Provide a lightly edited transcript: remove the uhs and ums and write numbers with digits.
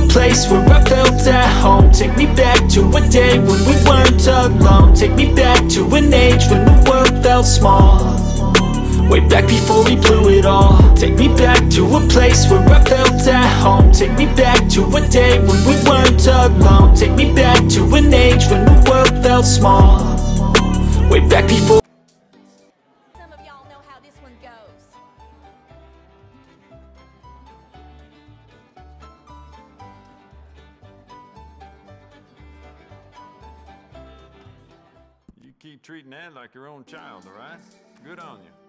place where I felt at home. Take me back to a day when we weren't alone. Take me back to an age when the world felt small, way back before we blew it all. Take me back to a place where I felt at home. Take me back to a day when we weren't alone. Take me back to an age when the world felt small, way back before. Some of y'all know how this one goes. You keep treating that like your own child, all right? Good on you.